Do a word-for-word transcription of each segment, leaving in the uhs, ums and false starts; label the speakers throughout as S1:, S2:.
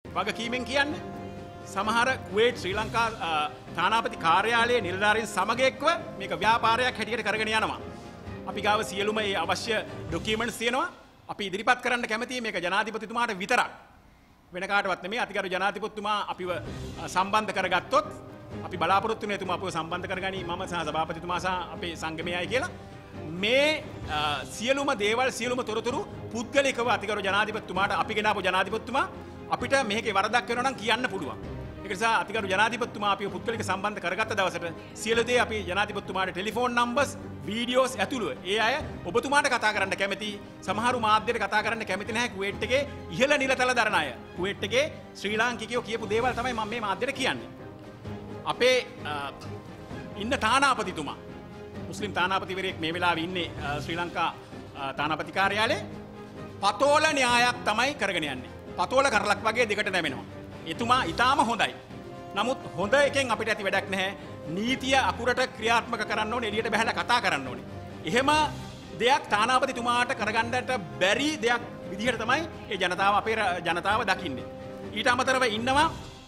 S1: වගකීමෙන් කියන්නේ සමහර කුවේට් ශ්‍රී ලංකා තානාපති කාර්යාලයේ නිලධාරීන් සමග එක්ව මේක ව්‍යාපාරයක් හැටියට කරගෙන යනවා. අපි ගාව සියලුම ඒ අවශ්‍ය ඩොකියුමන්ට්ස් තියෙනවා. අපි ඉදිරිපත් කරන්න කැමතියි මේක ජනාධිපතිතුමාට විතරක්. වෙන කාටවත් නෙමෙයි. අතිගරු ජනාධිපතිතුමා අපිව සම්බන්ධ කරගත්තොත් අපි බලාපොරොත්තු වෙන එතුමා අපිව සම්බන්ධ කරගනි මම සහ සභාපතිතුමා සහ අපේ සංගමයයි කියලා. මේ සියලුම දේවල් සියලුම තොරතුරු පුද්ගලිකව අතිගරු ජනාධිපතිතුමාට අපි ගෙනාවු ජනාධිපතිතුමා අපිට මේකේ වරදක් වෙනවා නම් කියන්න පුළුවන්. ඒක නිසා අතිගරු ජනාධිපතිතුමා අපිව පුද්ගලික සම්බන්ධ කරගත්ත දවසට සියලු දේ අපි ජනාධිපතිතුමාට ටෙලිෆෝන් නම්බර්ස් වීඩියෝස් ඇතුළුව ඒ අය ඔබතුමාට කතා කරන්න කැමති. සමහරු මාධ්‍යයට කතා කරන්න කැමති නැහැ. කුවේට් එකේ ඉහළ නිලතල දරන අය. කුවේට් එකේ ශ්‍රී ලාංකිකයෝ කියපු දේවල් තමයි මම මේ මාධ්‍යයට කියන්නේ. අපේ ඉන්න තානාපතිතුමා මුස්ලිම් තානාපතිවරයෙක් මේ වෙලාවේ ඉන්නේ ශ්‍රී ලංකා තානාපති කාර්යාලයේ පතෝල න්‍යායක් තමයි කරගෙන යන්නේ. පතෝල කරලක් වගේ දෙකට නැමෙනවා. එතුමා ඊටාම හොඳයි. නමුත් හොඳ එකෙන් අපිට ඇති වැඩක් නැහැ. නීතිය අකුරට ක්‍රියාත්මක කරන්න ඕනේ, එළියට බහැලා කතා කරන්න ඕනේ. එහෙම දෙයක් තානාපතිතුමාට කරගන්නට බැරි දෙයක් විදිහට තමයි ඒ ජනතාව අපේ ජනතාව දකින්නේ. ඊට අමතරව ඉන්නවා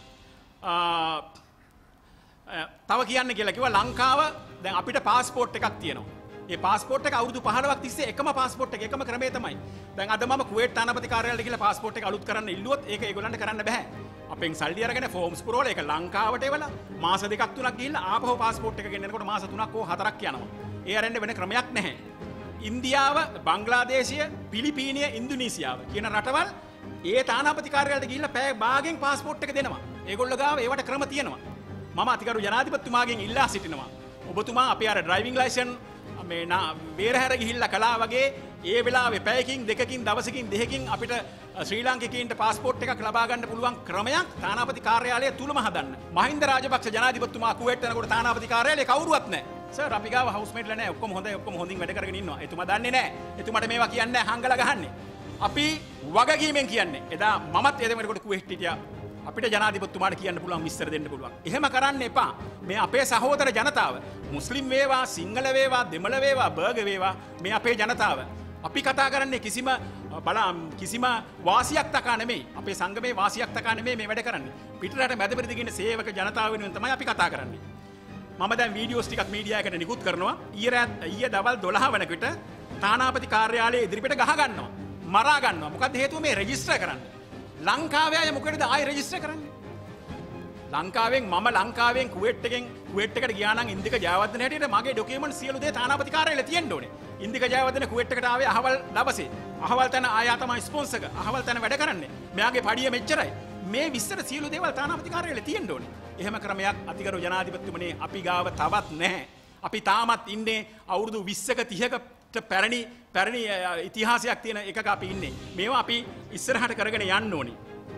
S1: තව කියන්න කියලා කිව්වා ලංකාව දැන් අපිට පාස්පෝර්ට් එකක් තියෙනවා. ඒ පාස්පෝර්ට් එක අවුරුදු පහළොවක් තිස්සේ එකම පාස්පෝර්ට් එක එකම ක්‍රමය තමයි. දැන් අද මම කුවේට් තානාපති කාර්යාලයට ගිහලා පාස්පෝර්ට් එක අලුත් කරන්න ඉල්ලුවොත් ඒක ඒගොල්ලන්ට කරන්න බෑ. අපෙන් සල්ලි අරගෙන ෆෝම්ස් පුරවලා ඒක ලංකාවට එවලා මාස දෙකක් තුනක් ගිහිල්ලා ආපහු පාස්පෝර්ට් එක ගෙන්නනකොට මාස තුනක් හෝ හතරක් යනවා. ඒ අරෙන්න වෙන ක්‍රමයක් නැහැ. ඉන්දියාව, බංග්ලාදේශය, පිලිපීනිය, ඉන්දුනීසියාව කියන රටවල් ඒ තානාපති කාර්යාලයට ගිහිල්ලා පැය භාගෙන් පාස්පෝර්ට් එක දෙනවා. ඒගොල්ලෝ ගාව ඒවට ක්‍රම තියෙනවා. මම අතිගරු ජනාධිපතිතුමාගෙන් ඉල්ලා සිටිනවා. ඔබතුමා අපේ අර ඩ්‍රයිවිං ලයිසන් මේ වේරහැර ගිහිල්ලා කළා වගේ ඒ වෙලාවේ පැයකින් දෙකකින් දවසකින් දෙකකින් අපිට ශ්‍රී ලාංකිකයින්ට පාස්පෝර්ට් එකක් ලබා ගන්න පුළුවන් ක්‍රමයක් තානාපති කාර්යාලය තුලම හදන්න. මහින්ද රාජපක්ෂ ජනාධිපතිතුමා කුවේට් යනකොට තානාපති කාර්යාලයේ කවුරුවත් නැහැ. සර් අපි ගාව හවුස්මේට්ලා නැහැ. ඔක්කොම හොඳයි. ඔක්කොම හොඳින් වැඩ කරගෙන ඉන්නවා. එතුමා දන්නේ නැහැ. එතුමාට මේවා කියන්නේ නැහැ. හංගලා ගහන්නේ. අපි වගකීමෙන් කියන්නේ. එදා මමත් ඒ දෙමෙකට කුවේට් හිටියා. අපිට ජනාධිපතිතුමාට කියන්න පුළුවන් විස්තර දෙන්න පුළුවන්. එහෙම කරන්න එපා. මේ අපේ සහෝදර ජනතාව මුස්ලිම් වේවා, සිංහල වේවා, දෙමළ වේවා, බර්ග වේවා මේ අපේ ජනතාව. අපි කතා කරන්නේ කිසිම බලා කිසිම වාසියක් තකා නෙමෙයි. අපේ සංගමේ වාසියක් තකා නෙමෙයි මේ වැඩ කරන්නේ. පිටරට මැද පෙරදිග ඉන්න සේවක ජනතාව වෙනුවෙන් තමයි අපි කතා කරන්නේ. මම දැන් වීඩියෝස් ටිකක් මීඩියා එකට නිකුත් කරනවා. ඊයේ ඊයේ දවල් දොළහ වෙනකොට තානාපති කාර්යාලයේ ඉදිරිපිට ගහ ගන්නවා. මරා ගන්නවා. මොකද හේතුව මේ රෙජිස්ටර් කරන්න. ලංකාවේ අය මොකටද ආයෙ රෙජිස්ටර් කරන්නේ? ලංකාවෙන් මම ලංකාවෙන් කුවේට් එකෙන් කුවේට් එකට ගියා නම් ඉන්දික ජයවර්ධන හැටියට මගේ ඩොකියුමන්ට් සියලු දේ තානාපති කාර්යාලයේ තියෙන්න ඕනේ. ඉන්දික ජයවර්ධන කුවේට් එකට ආවේ අහවල් දවසේ. අහවල් තැන ආයා තමයි ස්පොන්සර් එක. අහවල් තැන වැඩ කරන්නේ. මෙයාගේ පඩිය මෙච්චරයි. මේ විස්තර සියලු දේවල් තානාපති කාර්යාලයේ තියෙන්න ඕනේ. එහෙම ක්‍රමයක් අතිගරු ජනාධිපතිතුමනේ අපි ගාව තවත් නැහැ. අපි තාමත් ඉන්නේ අවුරුදු විස්සක තිහක පැරණි පැරණි ඉතිහාසයක් තියෙන එකක අපි ඉන්නේ. මේවා අපි ඉස්සරහට කරගෙන යන්න ඕනේ.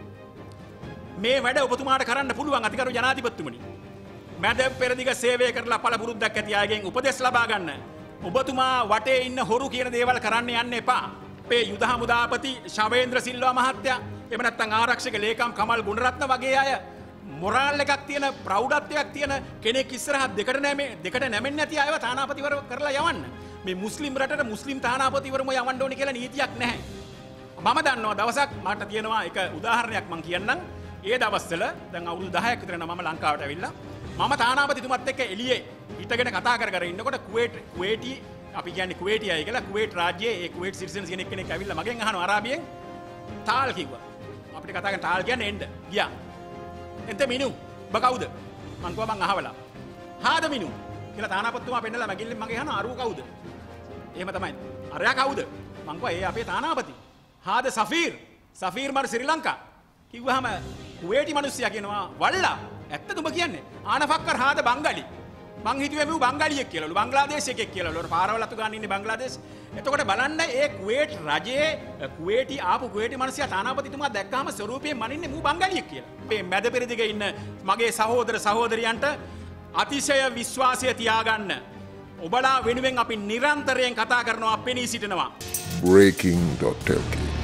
S1: මේ වැඩ ඔබතුමාට කරන්න පුළුවන් අතිගරු ජනාධිපතිතුමනි. මැද පෙරදිග සේවය කරලා පළපුරුද්දක් ඇති අයගෙන් උපදෙස් ලබා ගන්න. ඔබතුමා වටේ ඉන්න හොරු කියන දේවල් කරන්න යන්න එපා. අපේ යුද හමුදාපති ශවේන්ද්‍ර සිල්වා මහත්තයා, එහෙම නැත්නම් ආරක්ෂක ලේකම් කමල් ගුණරත්න වගේ අය මොරාල් එකක් තියෙන ප්‍රෞಢත්වයක් තියෙන කෙනෙක් ඉස්සරහ දෙකට නැමෙ දෙකට නැමෙන්නේ නැති අයව තානාපතිවරු කරලා යවන්න. මේ මුස්ලිම් රටට මුස්ලිම් තානාපතිවරුම යවන්න ඕනේ කියලා නීතියක් නැහැ. මම දන්නවා දවසක් මට තියෙනවා එක උදාහරණයක් මම කියන්නම්. ඒ දවස්වල දැන් අවුරුදු දහයක් විතර යනවා මම ලංකාවට ඇවිල්ලා මම තානාපතිතුමත් එක්ක එළියේ හිටගෙන කතා කර කර ඉන්නකොට කුවේට් කුවේටි අපි කියන්නේ කුවේටි අය කියලා කුවේට් රාජ්‍යයේ ඒ කුවේට් සිටිසන්ස් කෙනෙක් කෙනෙක් ඇවිල්ලා මගෙන් අහනවා අරාබියෙන් තාල් කිව්වා. අපිට කතා කරන තාල් කියන්නේ එන්න ගියා. එන්ට මිනු ඔබ කවුද? මං කිව්වා මං අහවලා. හාද මිනු කියලා තානාපතිතුමා පෙන්නලා මගිල්ලෙන් මගේ අහනවා අරුව කවුද? එහෙම තමයි. අරයා කවුද? මං කිව්වා ඒ අපේ තානාපති. හාද සෆීර්. සෆීර් මර ශ්‍රී ලංකා. කිව්වහම කුවේටි මිනිස්සයා කියනවා වල්ලා ඇත්තද ඔබ කියන්නේ? ආනෆක්කර් හාද බංගලි. මං හිතුවේ මේ බංගලියෙක් කියලාලු බංග්ලාදේශ එකෙක් කියලාලු. අර පාරවල් අතු ගන්න ඉන්නේ බංග්ලාදේශ. එතකොට බලන්න ඒ කුවේට් රජයේ කුවේටි ආපු කුවේටි මිනිස්සයා තානාපතිතුමා දැක්කහම ස්වරූපයෙන් මනින්නේ මූ බංගලියෙක් කියලා. මේ මැද පෙරදිග ඉන්න මගේ සහෝදර සහෝදරියන්ට අතිශය විශ්වාසය තියාගන්න. ඔබලා වෙනුවෙන් අපි නිරන්තරයෙන් කතා කරනවා පෙනී සිටිනවා.
S2: Breaking.lk